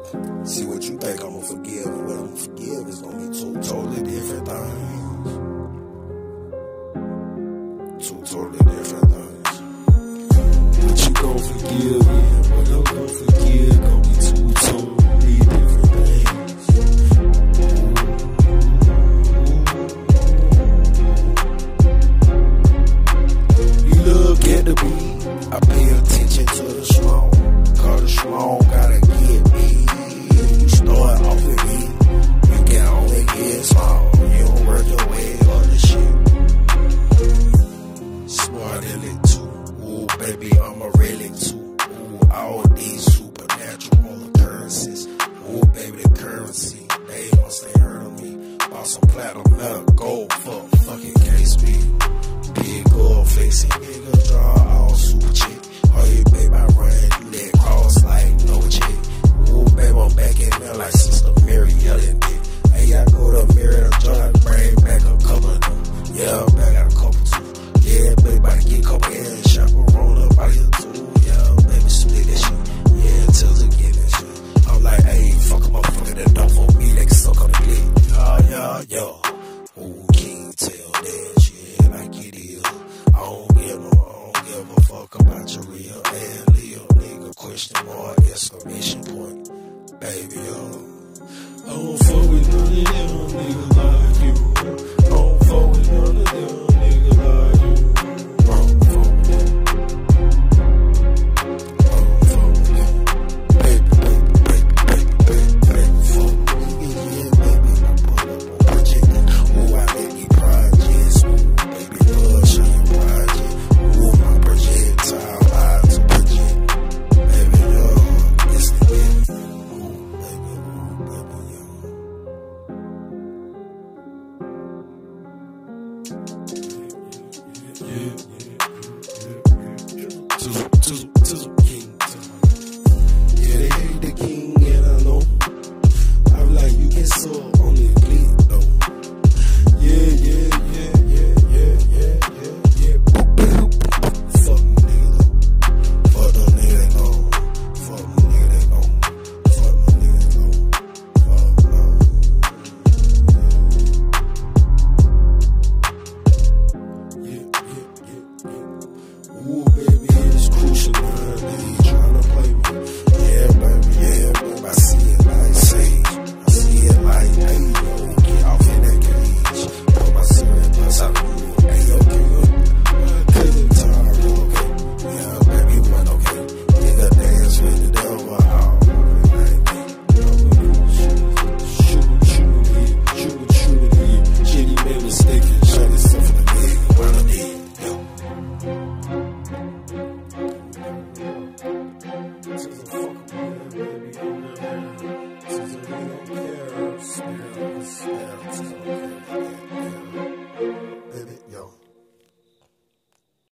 See what you think I'ma forgive, and what I'ma forgive is gonna be two totally different things. Two totally different things. What you gon' forgive, and what I'm gon' forgive, gon' be two totally different things. You look at the beat, I pay attention to the song. Cause the song gotta get me. You start off with me, you can only get small. You don't work your way on the shit. Smart in it too. Ooh, baby, I'm a relic too. Ooh, all these supernatural occurrences. Ooh, baby, the currency. They must ain't heard of me. Bought some platinum, not gold, fucking case me. Big gold facing nigga, draw all super chick. Oh yeah, babe, I run through that cross like no chick. Ooh, babe, I'm back in there like Sister Mary yelling dick. Hey, I go to mirror the joint, bring back a couple of them. Yeah, back got a couple too. Yeah, babe, about to get a couple and chaperone up out here too. Yeah, baby, split that shit. Yeah, till again that shit. I'm like, hey, fuck a motherfucker that don't for me, they can suck on the clip. Yeah. Ooh, can't tell that shit like it is. I don't give a fuck about your real and Leo nigga, question mark, exclamation point. Baby, I don't fuck with none of them niggas.